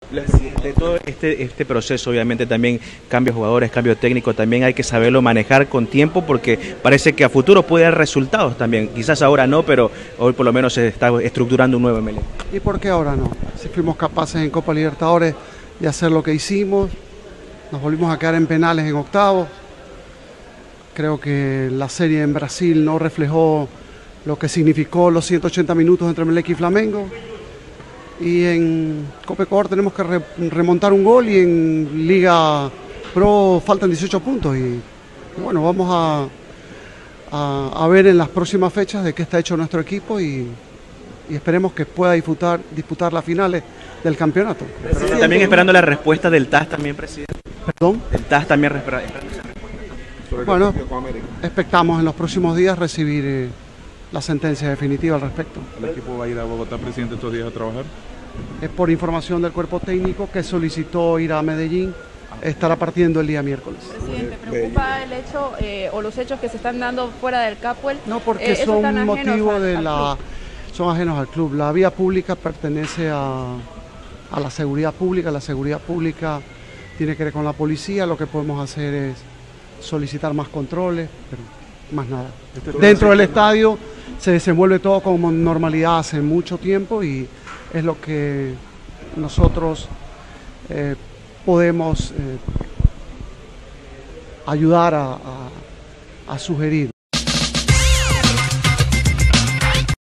De todo este proceso, obviamente también cambio de jugadores, cambio técnico, también hay que saberlo manejar con tiempo porque parece que a futuro puede dar resultados también. Quizás ahora no, pero hoy por lo menos se está estructurando un nuevo MLE. ¿Y por qué ahora no? Si fuimos capaces en Copa Libertadores de hacer lo que hicimos, nos volvimos a quedar en penales en octavos. Creo que la serie en Brasil no reflejó lo que significó los 180 minutos entre Emelec y Flamengo. Y en Copa Ecuador tenemos que remontar un gol y en Liga Pro faltan 18 puntos. Y bueno, vamos a ver en las próximas fechas de qué está hecho nuestro equipo y esperemos que pueda disputar las finales del campeonato. También esperando la respuesta del TAS también, presidente. ¿Perdón? El TAS también esperando esa respuesta. Bueno, expectamos en los próximos días recibir la sentencia definitiva al respecto. ¿El equipo va a ir a Bogotá, presidente, estos días a trabajar? Es por información del cuerpo técnico que solicitó ir a Medellín, estará partiendo el día miércoles. Presidente, ¿preocupa el hecho o los hechos que se están dando fuera del Capuel? No, porque son motivo son ajenos al club. La vía pública pertenece a la seguridad pública tiene que ver con la policía, lo que podemos hacer es solicitar más controles, pero más nada. Dentro del estadio se desenvuelve todo con normalidad hace mucho tiempo y es lo que nosotros podemos ayudar a sugerir.